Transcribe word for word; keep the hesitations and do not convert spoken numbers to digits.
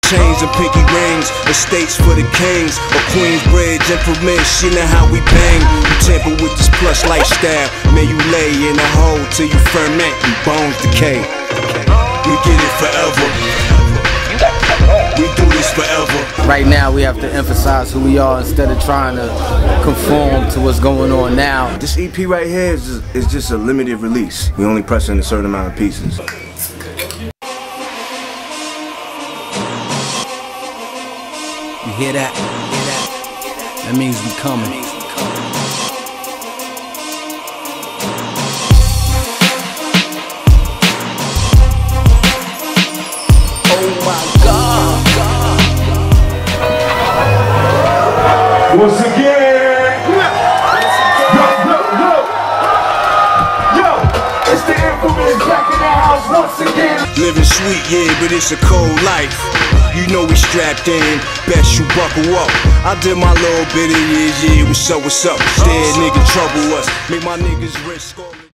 chains and pinky rings, estates for the kings, or Queensbridge implement, she know how we bang. You tamper with this plush lifestyle, man, you lay in a hole till you ferment and bones decay. We get it forever. We do this forever. Right now we have to emphasize who we are instead of trying to conform to what's going on now. This E P right here is just, is just a limited release. We only pressing a certain amount of pieces. You hear that? Hear that? That means we coming. Oh my God! Once again, look, look, look. Yo, it's the infamous back in the house once again. Living sweet, yeah, but it's a cold life. You know we strapped in, best you buckle up. I did my little bit of years, yeah, what's up, what's up? Scared nigga trouble us, make my niggas risk all